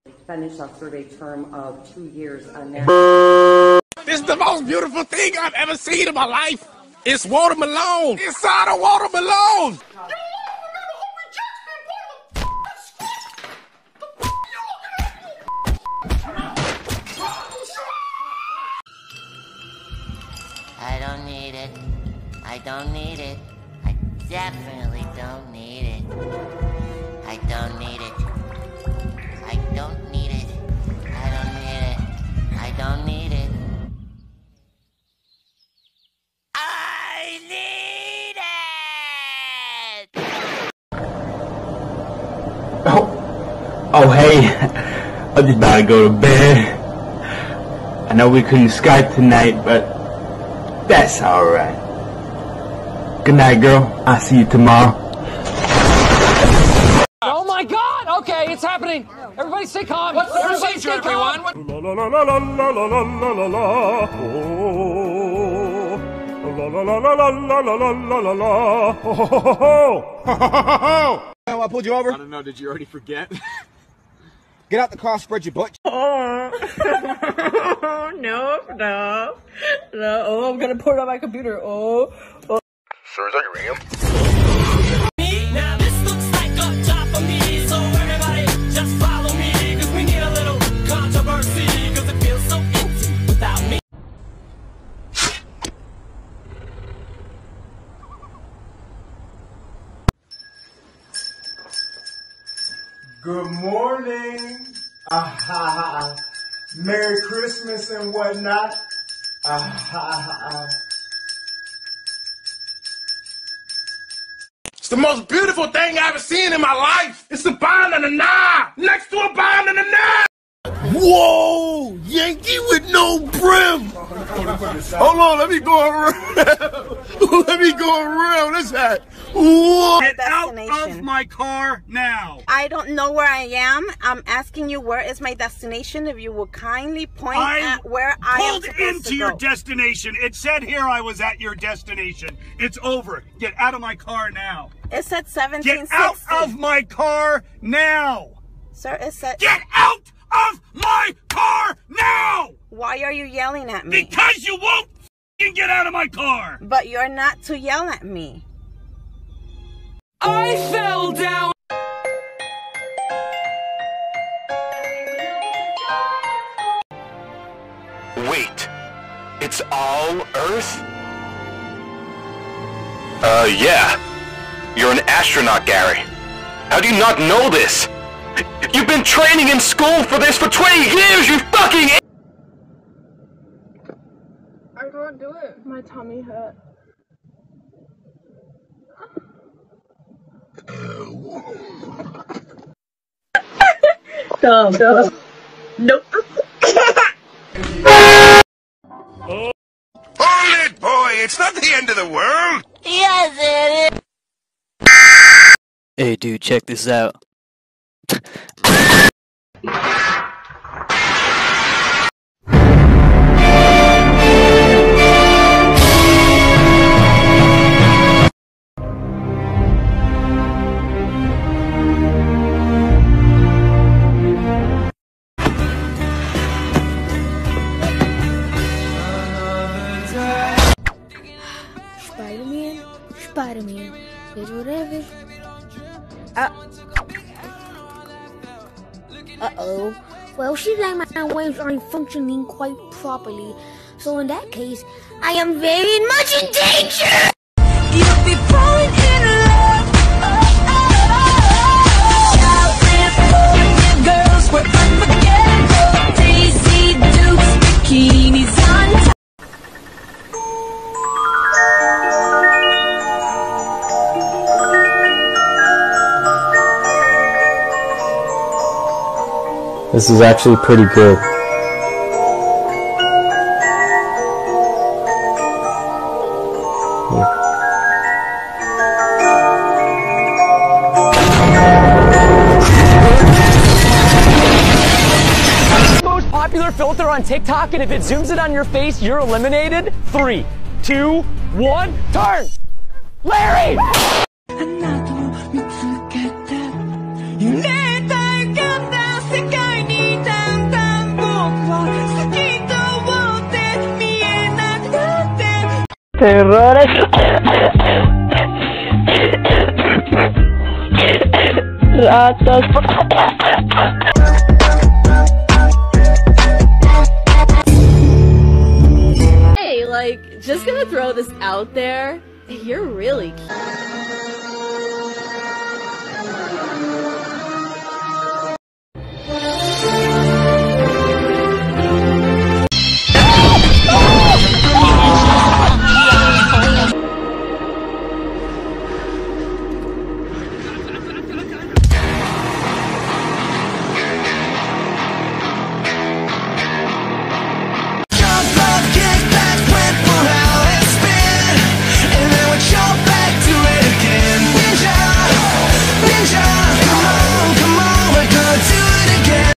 Finish a survey term of 2 years on that. This is the most beautiful thing I've ever seen in my life. It's watermelon. Inside a watermelon. I don't need it. I don't need it. I definitely don't need it. I don't need it. I don't need it. I don't need it. I don't need it. I need it! Oh, hey. I'm just about to go to bed. I know we couldn't Skype tonight, but that's alright. Good night, girl. I'll see you tomorrow. Oh my God! Okay, it's happening. Everybody stay calm. What's the procedure, everyone? La la la la la la la la la la la. Oh, la la la la la la la la la la la. Ho ho ho ho ho. I pulled you over. I don't know. Did you already forget? Get out the car, spread your butt. Oh, no. Oh, I'm gonna put it on my computer. Oh. Sir, is that your RAM? Now this looks like a job for me, so everybody just follow me, cause we need a little controversy, cause it feels so empty without me. Good morning. Merry Christmas and whatnot. It's the most beautiful thing I've ever seen in my life. It's a banana next to a banana. Whoa! Yankee with no brim! Hold on, let me go around. Let me go around this hat. Whoa! Get out of my car now! I don't know where I am. I'm asking you where is my destination. If you will kindly point at where I am supposed Pulled into to your go. destination. It said here I was at your destination. It's over. Get out of my car now. It said 1760. Get out of my car now! Sir, it said... Get out of my car now! Why are you yelling at me? Because you won't f***ing get out of my car! But you're not to yell at me. I fell down. Wait. It's all Earth? Yeah. You're an astronaut, Gary. How do you not know this? You've been training in school for this for 20 years, you fucking I can't do it. My tummy hurt. Go. Nope. Hold it, boy. It's not the end of the world. Yes, it is. Hey, dude, check this out. Spider-Man, it's whatever. Uh-oh. Well, seems like my waves aren't functioning quite properly. So in that case, I am very much in danger! You'll be falling in love. California girls were unforgettable. Daisy Dukes, bikinis on top. This is actually pretty good. Most popular filter on TikTok, and if it zooms in on your face, you're eliminated. 3, 2, 1, turn! Larry! Terrores. Ratas. Hey, like, just gonna throw this out there. You're really cute.